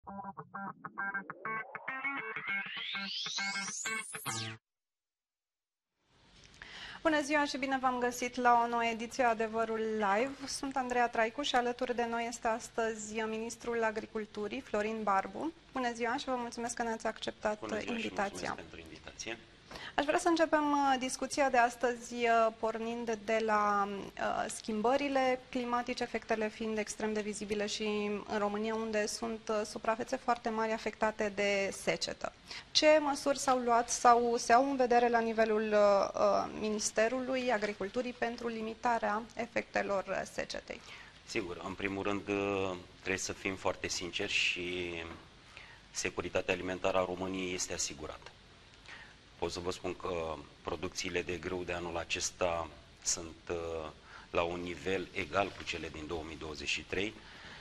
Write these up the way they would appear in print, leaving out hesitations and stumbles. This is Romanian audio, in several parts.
Bună ziua și bine v-am găsit la o nouă ediție a Adevărul Live. Sunt Andreea Traicu și alături de noi este astăzi Ministrul Agriculturii, Florin Barbu. Bună ziua și vă mulțumesc că ne-ați acceptat invitația. Mulțumesc pentru invitație. Aș vrea să începem discuția de astăzi pornind de la schimbările climatice, efectele fiind extrem de vizibile și în România, unde sunt suprafețe foarte mari afectate de secetă. Ce măsuri s-au luat sau se au în vedere la nivelul Ministerului Agriculturii pentru limitarea efectelor secetei? Sigur, în primul rând trebuie să fim foarte sinceri și securitatea alimentară a României este asigurată. Pot să vă spun că producțiile de grâu de anul acesta sunt la un nivel egal cu cele din 2023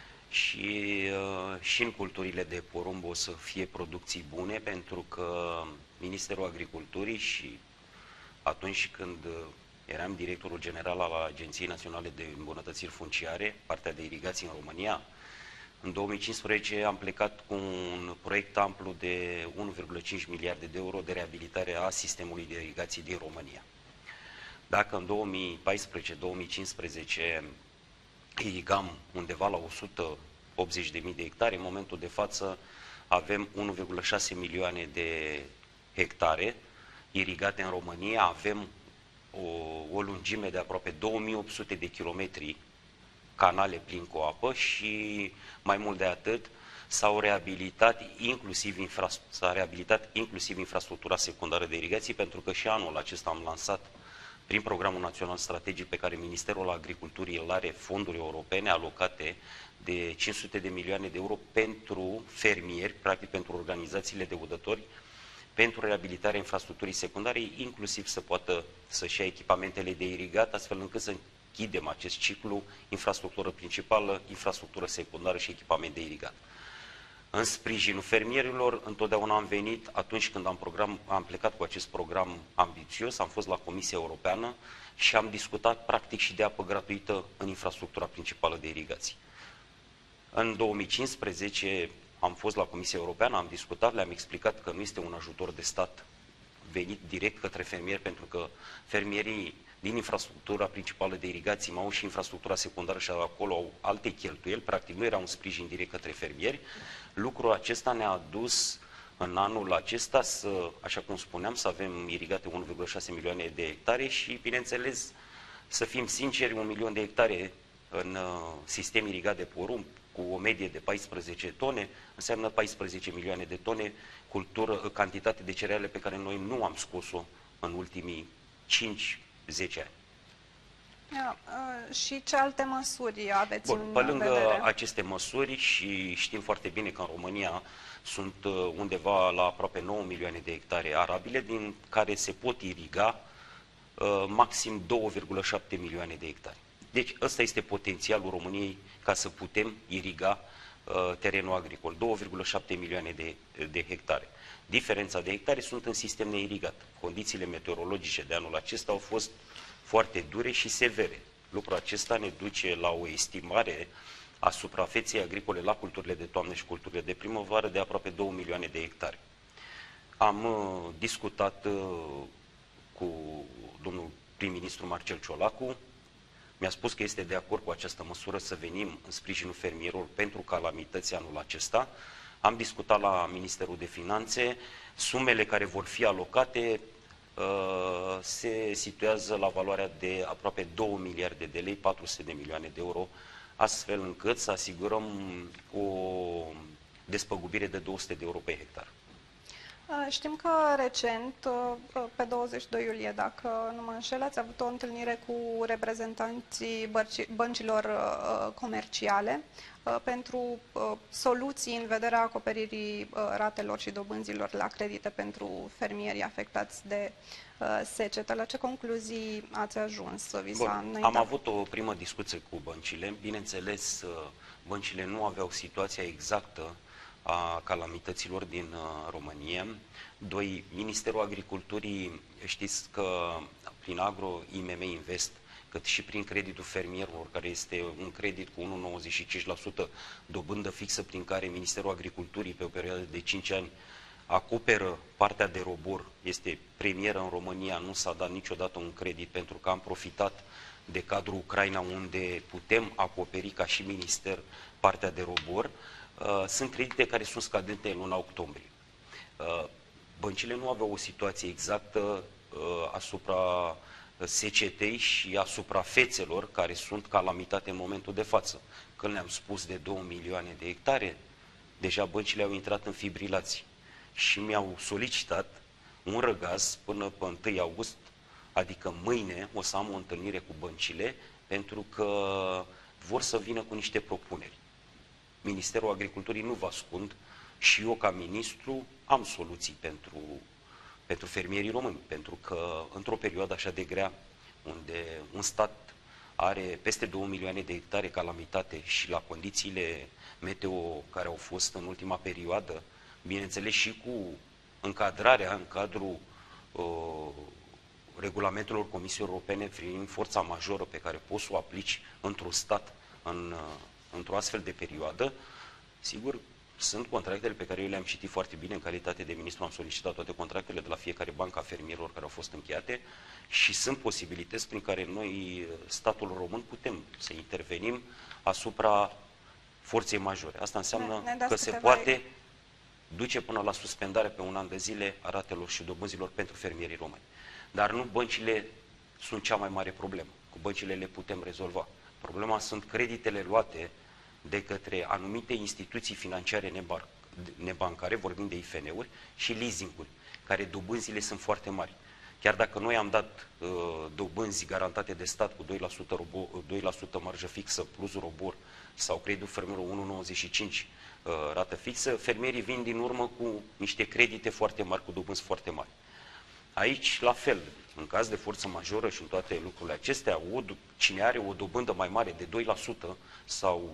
și în culturile de porumb o să fie producții bune, pentru că Ministerul Agriculturii și atunci când eram directorul general al Agenției Naționale de Îmbunătățiri Funciare, partea de irigații în România, în 2015 am plecat cu un proiect amplu de 1,5 miliarde de euro de reabilitare a sistemului de irigații din România. Dacă în 2014-2015 irigam undeva la 180.000 de hectare, în momentul de față avem 1,6 milioane de hectare irigate în România, avem o lungime de aproape 2800 de kilometri canale plini cu apă și mai mult de atât s-a reabilitat inclusiv infrastructura secundară de irigații, pentru că și anul acesta am lansat prin Programul Național Strategic pe care Ministerul Agriculturii îl are, fonduri europene alocate de 500 de milioane de euro pentru fermieri, practic pentru organizațiile de udători, pentru reabilitarea infrastructurii secundare, inclusiv să poată să-și ia echipamentele de irigat, astfel încât să închidem acest ciclu, infrastructură principală, infrastructură secundară și echipament de irigat. În sprijinul fermierilor, întotdeauna am venit, atunci când am plecat cu acest program ambițios, am fost la Comisia Europeană și am discutat practic și de apă gratuită în infrastructura principală de irigații. În 2015 am fost la Comisia Europeană, am discutat, le-am explicat că nu este un ajutor de stat venit direct către fermieri, pentru că fermierii din infrastructura principală de irigații mai au și infrastructura secundară și acolo au alte cheltuieli, practic nu era un sprijin direct către fermieri. Lucrul acesta ne-a dus în anul acesta să, așa cum spuneam, să avem irigate 1,6 milioane de hectare și, bineînțeles, să fim sinceri, 1 milion de hectare în sistem irigat de porumb, cu o medie de 14 tone, înseamnă 14 milioane de tone, cantitate de cereale pe care noi nu am scos-o în ultimii 5-10 ani. Și ce alte măsuri aveți în pe lângă vedere? aceste măsuri, și știm foarte bine că în România sunt undeva la aproape 9 milioane de hectare arabile, din care se pot iriga maxim 2,7 milioane de hectare. Deci ăsta este potențialul României ca să putem iriga terenul agricol, 2,7 milioane de hectare. Diferența de hectare sunt în sistem neirigat. Condițiile meteorologice de anul acesta au fost foarte dure și severe. Lucrul acesta ne duce la o estimare a suprafeței agricole la culturile de toamnă și culturile de primăvară de aproape 2 milioane de hectare. Am discutat cu domnul prim-ministru Marcel Ciolacu, mi-a spus că este de acord cu această măsură să venim în sprijinul fermierilor pentru calamități anul acesta. Am discutat la Ministerul de Finanțe, sumele care vor fi alocate se situează la valoarea de aproape 2 miliarde de lei, 400 de milioane de euro, astfel încât să asigurăm o despăgubire de 200 de euro pe hectar. Știm că recent, pe 22 iulie, dacă nu mă înșel, ați avut o întâlnire cu reprezentanții băncilor comerciale pentru soluții în vederea acoperirii ratelor și dobânzilor la credite pentru fermierii afectați de secetă. La ce concluzii ați ajuns? Am avut o primă discuție cu băncile. Bineînțeles, băncile nu aveau situația exactă a calamităților din România. Ministerul Agriculturii, știți că prin Agro IMM Invest cât și prin creditul fermierilor, care este un credit cu 1,95% dobândă fixă, prin care Ministerul Agriculturii pe o perioadă de 5 ani acoperă partea de robor, este premieră în România, nu s-a dat niciodată un credit pentru că am profitat de cadrul Ucraina unde putem acoperi ca și minister partea de robor. Sunt credite care sunt scadente în luna octombrie. Băncile nu aveau o situație exactă asupra secetei și asupra fețelor care sunt calamitate în momentul de față. Când le-am spus de 2 milioane de hectare, deja băncile au intrat în fibrilații și mi-au solicitat un răgaz până pe 1 august, adică mâine o să am o întâlnire cu băncile, pentru că vor să vină cu niște propuneri. Ministerul Agriculturii nu vă ascund și eu ca ministru am soluții pentru fermierii români, pentru că într-o perioadă așa de grea, unde un stat are peste 2 milioane de hectare calamitate și la condițiile meteo care au fost în ultima perioadă, bineînțeles și cu încadrarea în cadrul regulamentelor Comisiei Europene privind forța majoră pe care poți să o aplici într-un stat într-o astfel de perioadă, sigur, sunt contractele pe care eu le-am citit foarte bine în calitate de ministru, am solicitat toate contractele de la fiecare bancă a fermierilor care au fost încheiate și sunt posibilități prin care noi, statul român, putem să intervenim asupra forței majore. Asta înseamnă că se poate duce până la suspendarea pe un an de zile a ratelor și dobânzilor pentru fermierii români. Dar nu băncile sunt cea mai mare problemă. Cu băncile le putem rezolva. Problema sunt creditele luate de către anumite instituții financiare nebancare, vorbim de IFN-uri, și leasing-uri, care dobânzile sunt foarte mari. Chiar dacă noi am dat dobânzi garantate de stat cu 2% marjă fixă plus robor sau creditul fermierul 1,95 rată fixă, fermierii vin din urmă cu niște credite foarte mari, cu dobânzi foarte mari. Aici, la fel, în caz de forță majoră și în toate lucrurile acestea, cine are o dobândă mai mare de 2% sau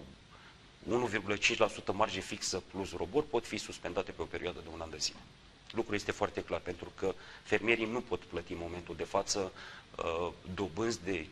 1,5% marge fixă plus robor pot fi suspendate pe o perioadă de un an de zile. Lucrul este foarte clar, pentru că fermierii nu pot plăti în momentul de față dobânzi de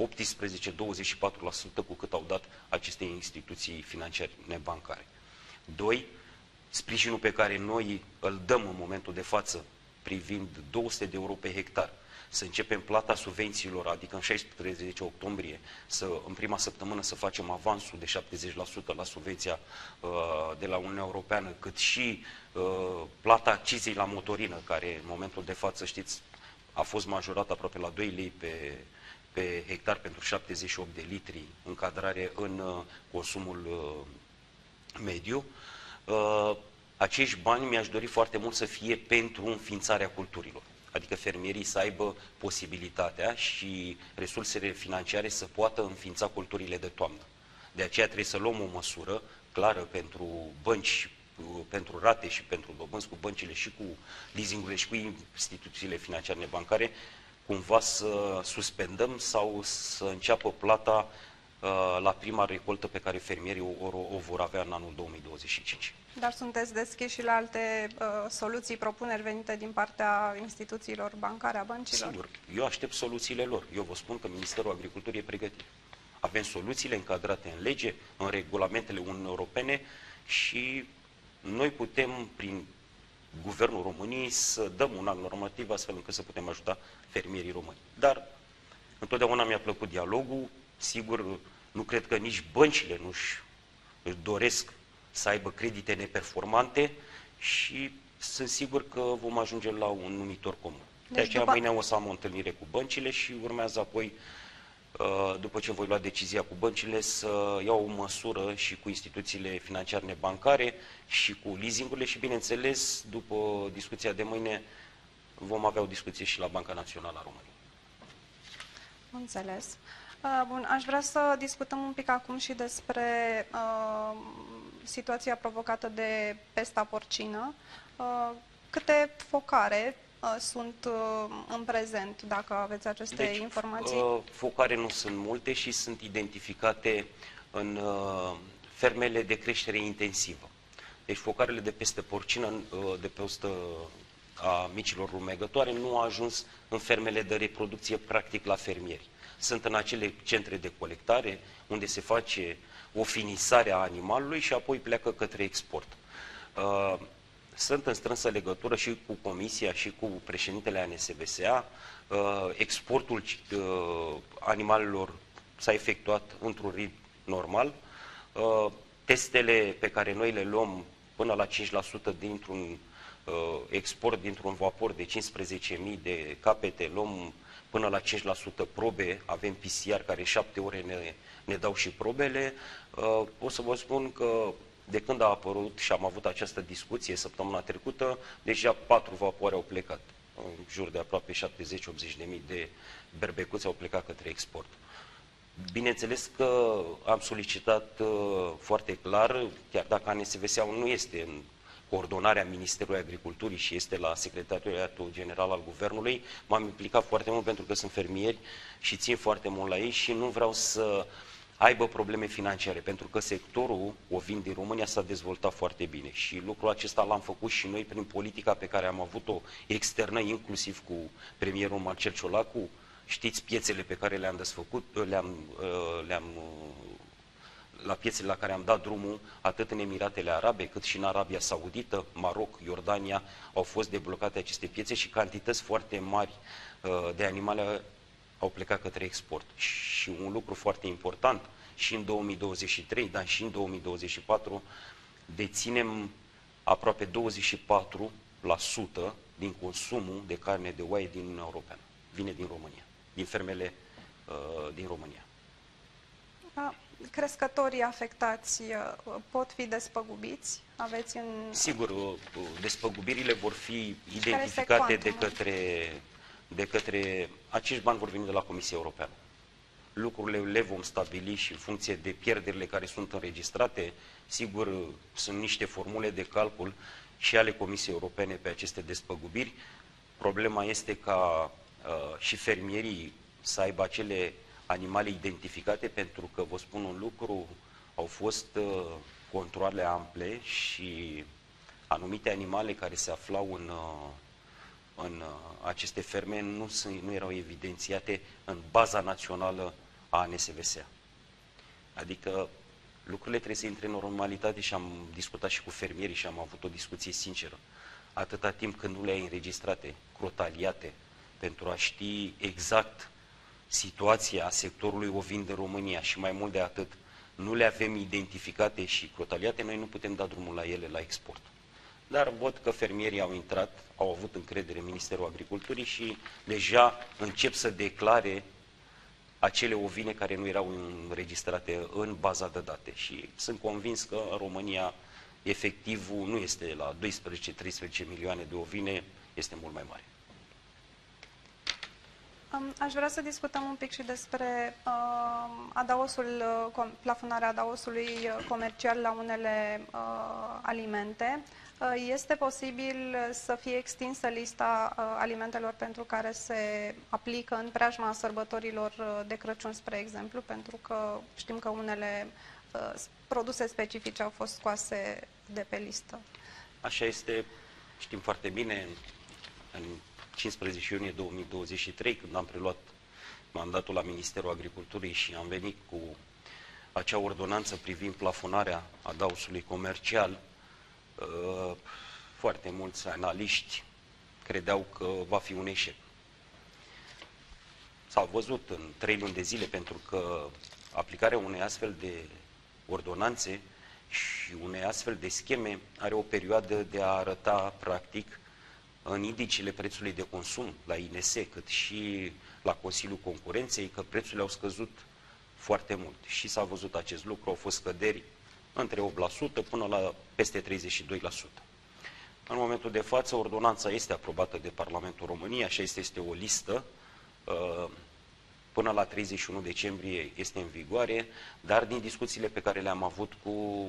18-24% cu cât au dat aceste instituții financiare nebancare. 2. Sprijinul pe care noi îl dăm în momentul de față privind 200 de euro pe hectar, să începem plata subvențiilor, adică în 16 octombrie, în prima săptămână să facem avansul de 70% la subvenția de la Uniunea Europeană, cât și plata accizei la motorină, care în momentul de față, știți, a fost majorată aproape la 2 lei pe hectar pentru 78 de litri, încadrare în consumul mediu. Acești bani mi-aș dori foarte mult să fie pentru înființarea culturilor. Adică fermierii să aibă posibilitatea și resursele financiare să poată înființa culturile de toamnă. De aceea trebuie să luăm o măsură clară pentru bănci, pentru rate și pentru dobânzi cu băncile și cu leasingurile și cu instituțiile financiare nebancare, cumva să suspendăm sau să înceapă plata la prima recoltă pe care fermierii o vor avea în anul 2025. Dar sunteți deschiși și la alte soluții, propuneri venite din partea instituțiilor bancare, a băncilor? Sigur, eu aștept soluțiile lor. Eu vă spun că Ministerul Agriculturii e pregătit. Avem soluțiile încadrate în lege, în regulamentele Uniunii Europene și noi putem, prin Guvernul României, să dăm un act normativ astfel încât să putem ajuta fermierii români. Dar întotdeauna mi-a plăcut dialogul. Sigur, nu cred că nici băncile își doresc să aibă credite neperformante și sunt sigur că vom ajunge la un numitor comun. De aceea mâine o să am o întâlnire cu băncile și urmează apoi, după ce voi lua decizia cu băncile, să iau o măsură și cu instituțiile financiare nebancare și cu leasingurile și, bineînțeles, după discuția de mâine, vom avea o discuție și la Banca Națională a României. Înțeles. Bun, aș vrea să discutăm un pic acum și despre situația provocată de pesta porcină. Câte focare sunt în prezent, dacă aveți aceste informații? Focare nu sunt multe și sunt identificate în fermele de creștere intensivă. Deci focarele de peste porcină, de peste a micilor rumegătoare, nu au ajuns în fermele de reproducție, practic la fermieri. sunt în acele centre de colectare unde se face o finisare a animalului și apoi pleacă către export. Sunt în strânsă legătură și cu Comisia și cu președintele ANSVSA. Exportul animalelor s-a efectuat într-un ritm normal. Testele pe care noi le luăm până la 5% dintr-un export dintr-un vapor de 15.000 de capete, luăm până la 5% probe, avem PCR care 7 ore ne dau și probele. O să vă spun că de când a apărut și am avut această discuție săptămâna trecută, deja 4 vapoare au plecat, în jur de aproape 70-80 de mii de berbecuți au plecat către export. Bineînțeles că am solicitat foarte clar, chiar dacă ANSVSA-ul nu este în coordonarea Ministerului Agriculturii și este la Secretariatul General al Guvernului, m-am implicat foarte mult pentru că sunt fermieri și țin foarte mult la ei și nu vreau să aibă probleme financiare, pentru că sectorul ovin din România s-a dezvoltat foarte bine și lucrul acesta l-am făcut și noi prin politica pe care am avut-o externă, inclusiv cu premierul Marcel Ciolacu. Știți piețele pe care le-am desfăcut, la piețele la care am dat drumul, atât în Emiratele Arabe, cât și în Arabia Saudită, Maroc, Iordania, au fost deblocate aceste piețe și cantități foarte mari de animale au plecat către export. Și un lucru foarte important, și în 2023, dar și în 2024, deținem aproape 24% din consumul de carne de oaie din Uniunea Europeană. Vine din România, din fermele din România. Crescătorii afectați pot fi despăgubiți? Aveți în... Sigur, despăgubirile vor fi identificate de către acești bani vor veni de la Comisia Europeană. Lucrurile le vom stabili și în funcție de pierderile care sunt înregistrate, sigur, sunt niște formule de calcul și ale Comisiei Europene pe aceste despăgubiri. Problema este ca și fermierii să aibă acele animale identificate, pentru că, vă spun un lucru, au fost controale ample și anumite animale care se aflau în aceste ferme nu erau evidențiate în baza națională a ANSVSA. Adică lucrurile trebuie să intre în normalitate și am discutat și cu fermierii și am avut o discuție sinceră. Atâta timp când nu le ai înregistrate, crotaliate, pentru a ști exact situația sectorului ovin de România și mai mult de atât, nu le avem identificate și crotaliate, noi nu putem da drumul la ele la export. Dar văd că fermierii au intrat, au avut încredere în Ministerul Agriculturii și deja încep să declare acele ovine care nu erau înregistrate în baza de date. Și sunt convins că în România efectivul nu este la 12-13 milioane de ovine, este mult mai mare. Aș vrea să discutăm un pic și despre plafonarea adaosului comercial la unele alimente. Este posibil să fie extinsă lista alimentelor pentru care se aplică în preajma sărbătorilor de Crăciun, spre exemplu, pentru că știm că unele produse specifice au fost scoase de pe listă. Așa este, știm foarte bine, în 15 iunie 2023, când am preluat mandatul la Ministerul Agriculturii și am venit cu acea ordonanță privind plafonarea adaosului comercial, foarte mulți analiști credeau că va fi un eșec. S-au văzut în 3 luni de zile, pentru că aplicarea unei astfel de ordonanțe și unei astfel de scheme are o perioadă de a arăta practic în indicele prețului de consum la INS, cât și la Consiliul Concurenței, că prețurile au scăzut foarte mult. Și s-a văzut acest lucru, au fost scăderi între 8% până la peste 32%. În momentul de față, ordonanța este aprobată de Parlamentul României, așa este o listă, până la 31 decembrie este în vigoare, dar din discuțiile pe care le-am avut cu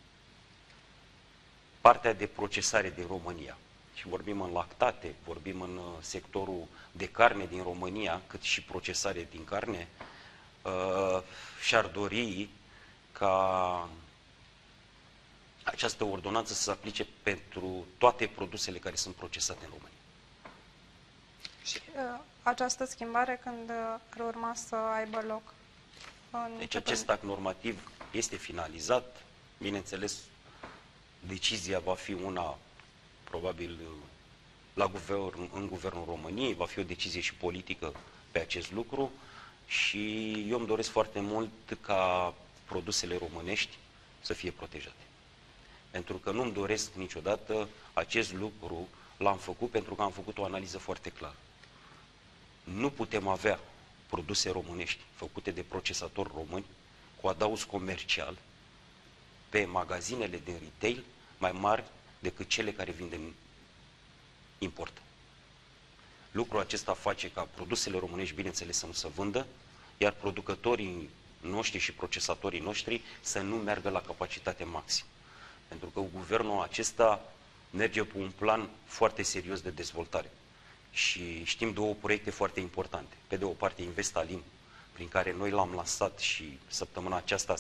partea de procesare din România, și vorbim în lactate, vorbim în sectorul de carne din România, cât și procesare din carne, și-ar dori ca această ordonanță să se aplice pentru toate produsele care sunt procesate în România. Și această schimbare când ar urma să aibă loc? Deci acest act normativ este finalizat, bineînțeles, decizia va fi una, probabil, în Guvernul României, va fi o decizie și politică pe acest lucru și eu îmi doresc foarte mult ca produsele românești să fie protejate. Pentru că nu-mi doresc niciodată acest lucru, l-am făcut pentru că am făcut o analiză foarte clară. Nu putem avea produse românești făcute de procesatori români cu adaos comercial pe magazinele din retail mai mari decât cele care vin din import. Lucrul acesta face ca produsele românești, bineînțeles, să nu se vândă, iar producătorii noștri și procesatorii noștri să nu meargă la capacitate maximă. Pentru că guvernul acesta merge pe un plan foarte serios de dezvoltare. Și știm două proiecte foarte importante. Pe de o parte, Investalim, prin care noi l-am lansat și săptămâna aceasta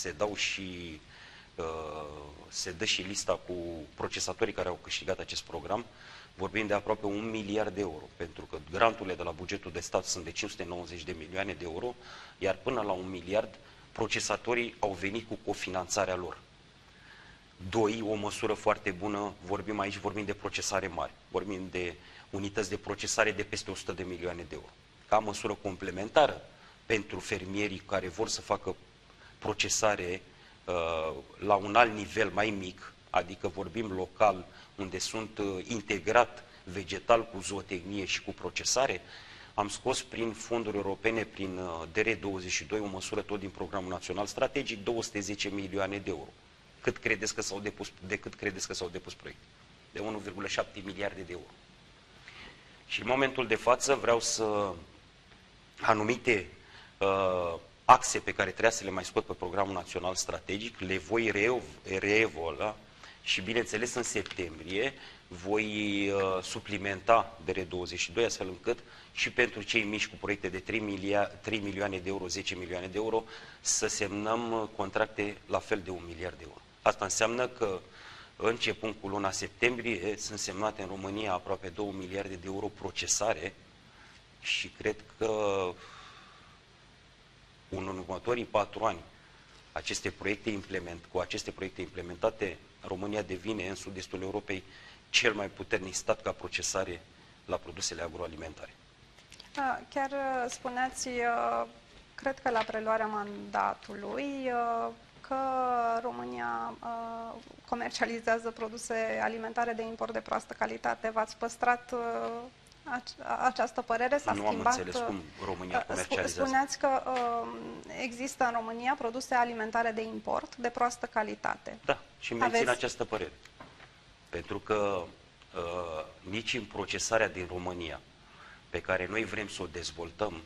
se dă și lista cu procesatorii care au câștigat acest program. Vorbim de aproape 1 miliard de euro, pentru că granturile de la bugetul de stat sunt de 590 de milioane de euro, iar până la 1 miliard, procesatorii au venit cu cofinanțarea lor. Doi, o măsură foarte bună, vorbim de procesare mare, vorbim de unități de procesare de peste 100 de milioane de euro. Ca măsură complementară pentru fermierii care vor să facă procesare la un alt nivel mai mic, adică vorbim local, unde sunt integrat vegetal cu zootehnie și cu procesare, am scos prin fonduri europene, prin DR22, o măsură tot din Programul Național Strategic, 210 milioane de euro. De cât credeți că s-au depus proiecte? De 1,7 miliarde de euro. Și în momentul de față vreau să anumite axe pe care trebuia să le mai scot pe Programul Național Strategic, le voi reevolua și, bineînțeles, în septembrie voi suplimenta DR22, astfel încât și pentru cei mici cu proiecte de 3 milioane de euro, 10 milioane de euro, să semnăm contracte la fel de 1 miliard de euro. Asta înseamnă că, începând cu luna septembrie, sunt semnate în România aproape 2 miliarde de euro procesare și cred că în următorii 4 ani cu aceste proiecte implementate, România devine în sud-estul Europei cel mai puternic stat ca procesare la produsele agroalimentare. Chiar spuneați, cred că la preluarea mandatului, că România comercializează produse alimentare de import de proastă calitate. V-ați păstrat această părere? S-a schimbat? Nu am înțeles cum România comercializează. Spuneați că există în România produse alimentare de import de proastă calitate. Da, și mențin această părere. Pentru că nici în procesarea din România, pe care noi vrem să o dezvoltăm,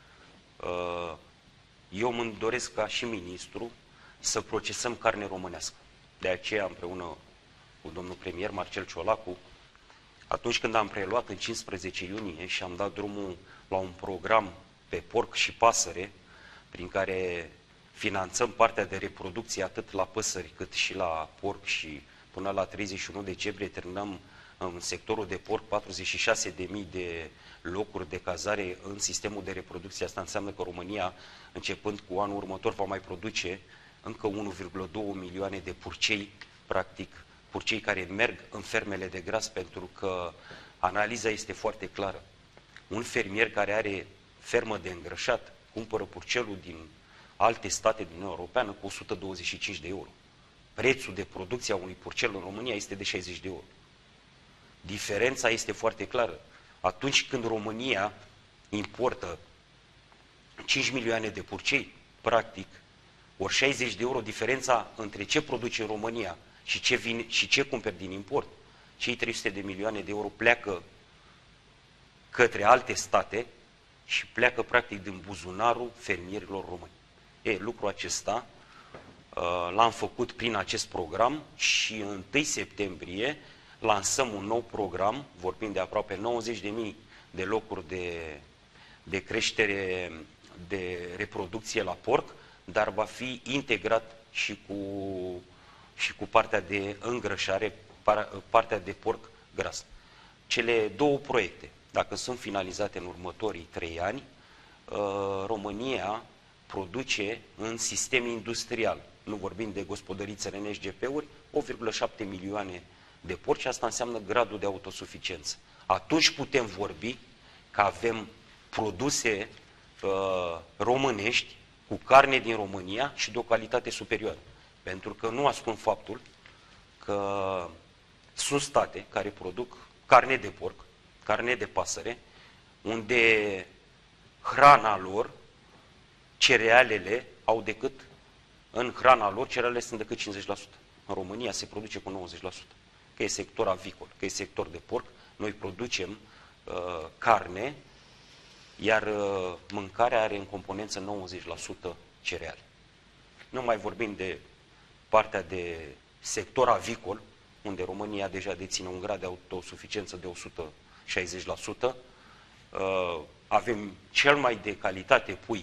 eu mă doresc ca și ministru să procesăm carne românească. De aceea, împreună cu domnul premier Marcel Ciolacu, atunci când am preluat în 15 iunie și am dat drumul la un program pe porc și pasăre, prin care finanțăm partea de reproducție atât la păsări cât și la porc și până la 31 decembrie terminăm în sectorul de porc 46.000 de locuri de cazare în sistemul de reproducție. Asta înseamnă că România, începând cu anul următor, va mai produce încă 1,2 milioane de purcei, practic, purcei care merg în fermele de gras, pentru că analiza este foarte clară. Un fermier care are fermă de îngrășat cumpără purcelul din alte state din Uniunea Europeană cu 125 de euro. Prețul de producție a unui purcel în România este de 60 de euro. Diferența este foarte clară. Atunci când România importă 5 milioane de purcei, practic, ori 60 de euro, diferența între ce produce în România și ce cumperi din import, cei 300 de milioane de euro pleacă către alte state și pleacă practic din buzunarul fermierilor români. Lucrul acesta l-am făcut prin acest program și în 1 septembrie lansăm un nou program, vorbim de aproape 90.000 de locuri de creștere, de reproducție la porc, dar va fi integrat și cu partea de îngrășare, partea de porc gras. Cele două proiecte, dacă sunt finalizate în următorii 3 ani, România produce în sistem industrial, nu vorbim de gospodărițele în SGP-uri, 8,7 milioane de porci, asta înseamnă gradul de autosuficiență. Atunci putem vorbi că avem produse românești cu carne din România și de o calitate superioară. Pentru că nu ascund faptul că sunt state care produc carne de porc, carne de pasăre, unde hrana lor, cerealele au decât, în hrana lor, cerealele sunt decât 50%. În România se produce cu 90%. Că e sector avicol, că e sector de porc, noi producem carne, iar mâncarea are în componență 90% cereale. Nu mai vorbim de partea de sector avicol, unde România deja deține un grad de autosuficiență de 160%. Avem cel mai de calitate pui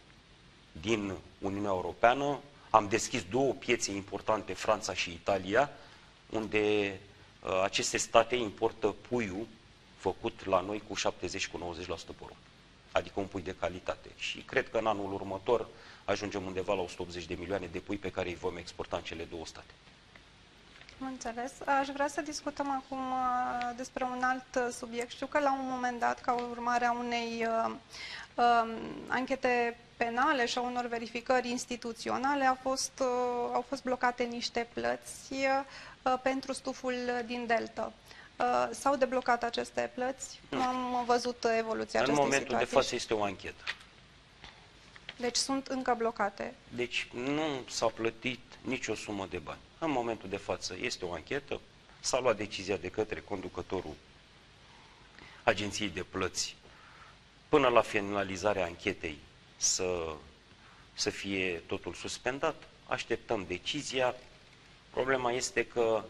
din Uniunea Europeană. Am deschis 2 piețe importante, Franța și Italia, unde aceste state importă puiul făcut la noi cu 70 cu 90% porumb. Adică un pui de calitate. Și cred că în anul următor ajungem undeva la 180 de milioane de pui pe care îi vom exporta în cele 2 state. Am înțeles. Aș vrea să discutăm acum despre un alt subiect. Știu că la un moment dat, ca urmare a unei anchete penale și a unor verificări instituționale, au fost blocate niște plăți pentru stuful din Delta. S-au deblocat aceste plăți? Nu am văzut evoluția acestei situații. În momentul de față este o anchetă. Deci sunt încă blocate. Deci nu s-a plătit nicio sumă de bani. În momentul de față este o anchetă, s-a luat decizia de către conducătorul Agenției de Plăți până la finalizarea anchetei să fie totul suspendat. Așteptăm decizia. Problema este că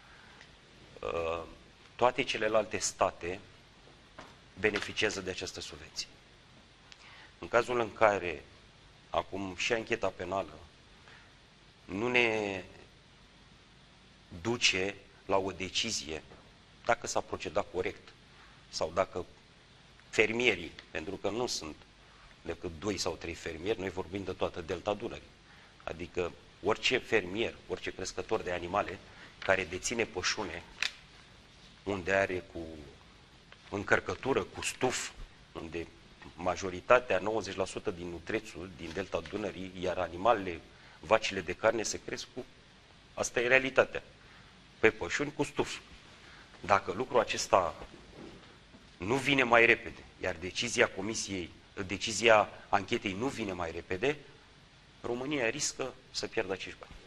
toate celelalte state beneficiază de această subvenție. În cazul în care acum și ancheta penală nu ne duce la o decizie dacă s-a procedat corect sau dacă fermierii, pentru că nu sunt decât 2 sau 3 fermieri, noi vorbim de toată Delta Dunării. Adică orice fermier, orice crescător de animale care deține pășune unde are cu încărcătură, cu stuf, unde majoritatea, 90% din nutrețul din Delta Dunării, iar animalele, vacile de carne se cresc cu... Asta e realitatea. Pe pășuni cu stuf. Dacă lucrul acesta nu vine mai repede, iar decizia anchetei nu vine mai repede, România riscă să pierdă acești bani.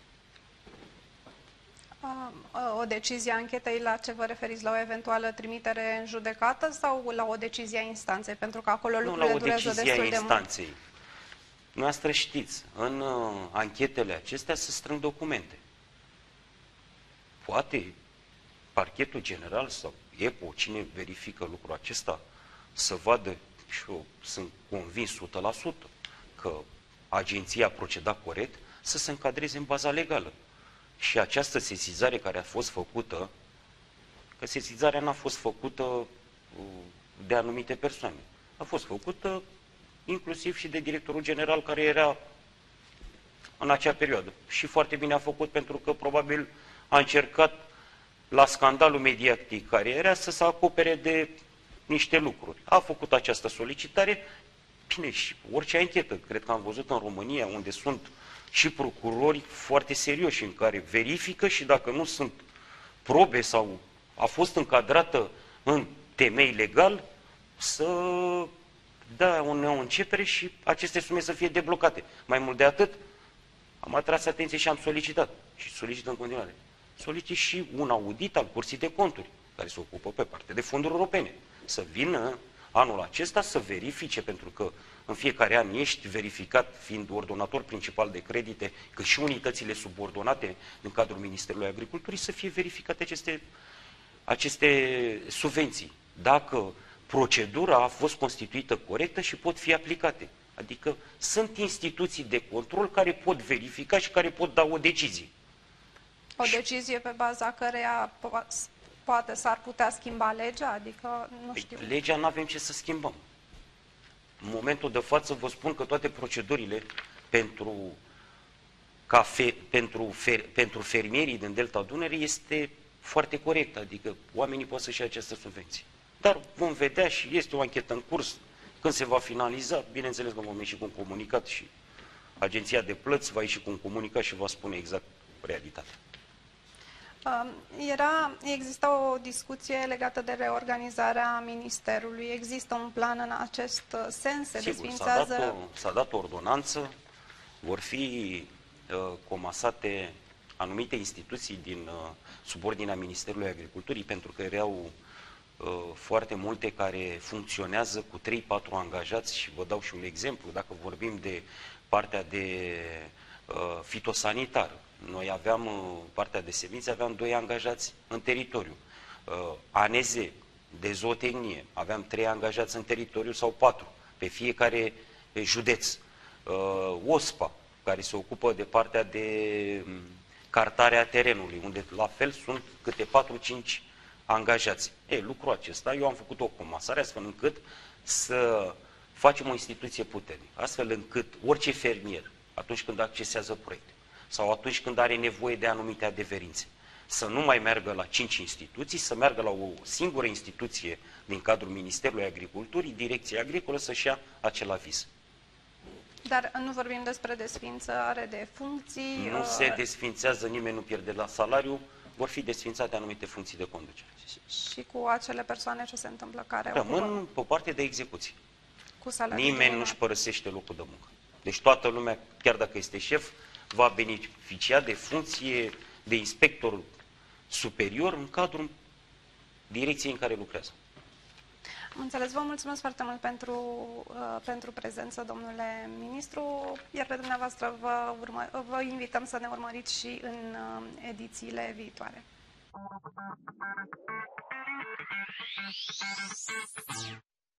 O decizie a anchetei, la ce vă referiți? La o eventuală trimitere în judecată sau la o decizie a instanței? Pentru că acolo lucrurile durează destul de mult. Nu, la o decizie a instanței. Noastră știți, în anchetele acestea se strâng documente. Poate Parchetul General sau EPO, cine verifică lucrul acesta, să vadă, și eu sunt convins 100%, că agenția a procedat corect, să se încadreze în baza legală. Și această sesizare care a fost făcută, că sesizarea n-a fost făcută de anumite persoane, a fost făcută inclusiv și de directorul general care era în acea perioadă. Și foarte bine a făcut, pentru că probabil a încercat la scandalul mediatic care era să se acopere de niște lucruri. A făcut această solicitare, bine, și orice anchetă, cred că am văzut în România, unde sunt și procurori foarte serioși în care verifică și dacă nu sunt probe sau a fost încadrată în temei legal, să dea o neîncepere și aceste sume să fie deblocate. Mai mult de atât, am atras atenție și am solicitat și solicit în continuare. Solicit și un audit al Curții de Conturi, care se ocupă pe partea de fonduri europene, să vină anul acesta să verifice, pentru că în fiecare an ești verificat, fiind ordonator principal de credite, că și unitățile subordonate în cadrul Ministerului Agriculturii să fie verificate aceste subvenții. Dacă procedura a fost constituită corectă și pot fi aplicate. Adică sunt instituții de control care pot verifica și care pot da o decizie. O decizie pe baza căreia Poate s-ar putea schimba legea, adică nu știu. Legea nu avem ce să schimbăm. În momentul de față vă spun că toate procedurile pentru fermierii din Delta Dunării este foarte corect, adică oamenii pot să-și ia această subvenție. Dar vom vedea și este o anchetă în curs. Când se va finaliza, bineînțeles că vom ieși cu un comunicat și Agenția de Plăți va ieși cu un comunicat și va spune exact realitatea. Exista o discuție legată de reorganizarea Ministerului. Există un plan în acest sens? Se desființează? S-a dat o ordonanță, vor fi comasate anumite instituții din subordinea Ministerului Agriculturii, pentru că erau foarte multe care funcționează cu 3-4 angajați și vă dau și un exemplu. Dacă vorbim de partea de fitosanitar, noi aveam partea de semințe, aveam 2 angajați în teritoriu. ANZ, de zootehnie, aveam 3 angajați în teritoriu sau 4, pe fiecare județ. OSPA, care se ocupă de partea de cartare a terenului, unde la fel sunt câte 4-5 angajați. Lucrul acesta, eu am făcut o comasare astfel încât să facem o instituție puternică, astfel încât orice fermier, atunci când accesează proiecte sau atunci când are nevoie de anumite adeverințe, să nu mai meargă la 5 instituții, să meargă la o singură instituție din cadrul Ministerului Agriculturii, Direcția Agricolă, să-și ia acel aviz. Dar nu vorbim despre desființare de funcții? Nu se desființează, nimeni nu pierde la salariu, vor fi desființate anumite funcții de conducere. Și cu acele persoane ce se întâmplă care rămân pe parte de execuție. Cu salariu. Nimeni nu-și părăsește locul de muncă. Deci toată lumea, chiar dacă este șef, va beneficia de funcție de inspector superior în cadrul direcției în care lucrează. Am înțeles. Vă mulțumesc foarte mult pentru prezență, domnule ministru, iar pe dumneavoastră vă invităm să ne urmăriți și în edițiile viitoare.